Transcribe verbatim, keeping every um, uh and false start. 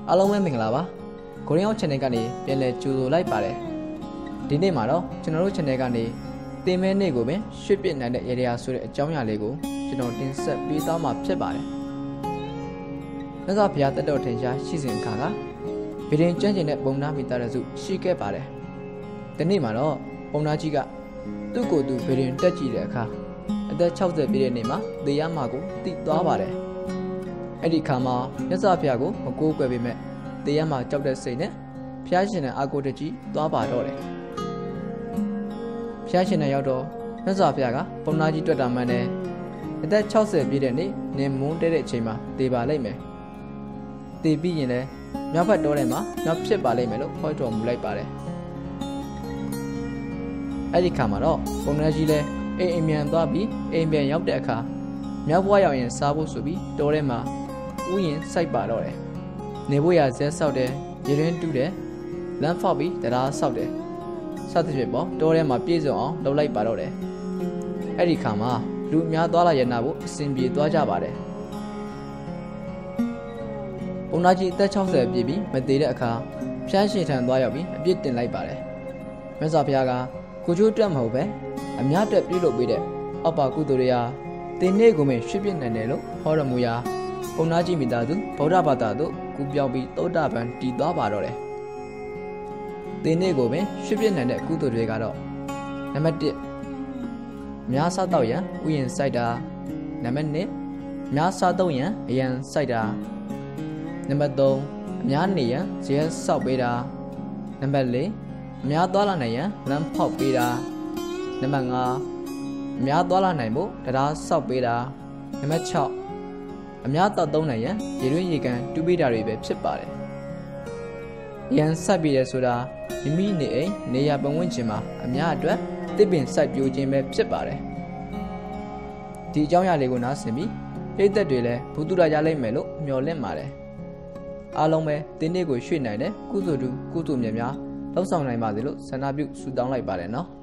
အားလုံးပဲမင်္ဂလာပါကိုရီးယား channel ကနေပြန်လည်ကြိုဆိုလိုက်ပါတယ်ဒီနေ့မှာတော့ကျွန်တော်တို့ channel ကနေသင်မဲနေ့ကိုပင်ရွှေ့ပြစ်နိုင်တဲ့ area ဆိုတဲ့အကြောင်းအရာလေးကိုကျွန်တော်တင်ဆက်ပေးသွားမှာဖြစ်ပါတယ်မြတ်စွာဘုရားတတ်တော်ထင်ရှားရှိစဉ်အခါကဗီရင်ကျွမ်းကျင်တဲ့ပုံနာမိသားစုရှိခဲ့ပါတယ်ဒီနေ့မှာတော့ပုံနာကြီးကသူ့ကိုယ်သူဗီရင်တက်ကြည့်တဲ့အခါအသက်၆၀ပြည့်တဲ့နေ့မှာသေရမှာကိုသိသွားပါတယ်အဲ့ဒီခါမှာမြတ်စွာဘုရားကိုမကိုးကွယ်ပေမဲ့သေရမှာကြောက်တဲ့စိတ်နဲ့ဘုရားရှင်နဲ့အာကိုတကြီးသွားပါတော့တယ်ဘုရားရှင်နဲ့ရောက်တော့မြတ်စွာဘုရားကပုံနာကြီးတွေ့တာမှန်တယ်အသက်၆၀ပြည့်တဲ့နေ့နင်မွန်းတဲတဲ့အချိန်မှာသေပါလိမ့်မယ်သေပြီးရင်လည်းမြောက်ဘက်တောထဲမှာမြောက်ဖြစ်ပါလိမ့်မယ်လို့ဟောတော်မူလိုက်ပါတယ်အဲ့ဒီခါမှာတော့ပုံနာကြီးလည်းအိမ်အိမ်မြန်သွားပြီးအိမ်ပြန်ရောက်တဲ့အခါမြောက်ဘွားရောက်ရင်စားဖို့ဆိုပြီးတောထဲမှာဥယျာဉ်စိုက်ပါတော့တယ်နေဖို့ရဇက်ဆောက်တယ်ရေရင်းတူးတယ်လမ်းဖောက်ပြီးတရားဆောက်တယ်စသဖြင့်ပေါ့တောထဲမှာပြည့်စုံအောင်လုပ်လိုက်ပါတော့တယ်အဲ့ဒီခါမှာလူအများသွားလာရနာဖို့အစဉ်ပြေသွားကြပါတယ်ပုံနာကြီးအသက်၆၀ပြည့်ပြီးမသေးတဲ့အခါဖျားရှင်ထံသွားရောက်ပြီးအပြစ်တင်လိုက်ပါတယ်မြတ်စွာဘုရားကကိုချိုးတက်မဟုတ်ပဲအများတက်ပြုလုပ်ပေးတဲ့အောက်ပါကုသိုလ်တွေဟာတင်နေ့ကိုမှရွှေ့ပြစ်နိုင်တယ်လို့ဟောတော်မူရာပုံနာကြီးမိသားစုဗုဒ္ဓဘာသာတို့ကူပြောင်းပြီးသောတာပန်တည်သွားပါတော့တယ်တင်နေ့ကိုပင်ရွှေ့ပြစ်နိုင်တဲ့ကုသိုလ်တွေကတော့နံပါတ်၁များစားတော့ရန်ဥယျာဉ်စိုက်တာနံပါတ်၂များစားတော့ရန်အရန်စိုက်တာနံပါတ်၃အများနေရန်ဇဲဆောက်ပေးတာနံပါတ်၄အများသွားလာနိုင်ရန်လမ်းဖောက်ပေးတာနံပါတ်၅အများသွားလာနိုင်ဖို့တရားဆောက်ပေးတာနံပါတ်၆အများတောက်သုံးနိုင်ရန်ရေတွင်းရေကန်တူးပေးတာတွေပဲဖြစ်ပါတယ်။ရန်စိုက်ပြီးတယ်ဆိုတာမိမိနေအိမ်နေရပတ်ဝန်းကျင်မှာအများအတွက်တစ်ပင်စိုက်ပျိုးခြင်းပဲဖြစ်ပါတယ်။ဒီအကြောင်းအရာလေးကိုနားဆင်ပြီးပြည်သက်တွေလည်းဘုသူရရလိမ့်မယ်လို့မျှော်လင့်ပါတယ်။အားလုံးပဲတင်းနေ့ကိုရွှေ့နိုင်တဲ့ကုသိုလ်တူကုသိုလ်မြတ်များလှုပ်ဆောင်နိုင်ပါစေလို့ဆန္ဒပြုဆုတောင်းလိုက်ပါတယ်နော်။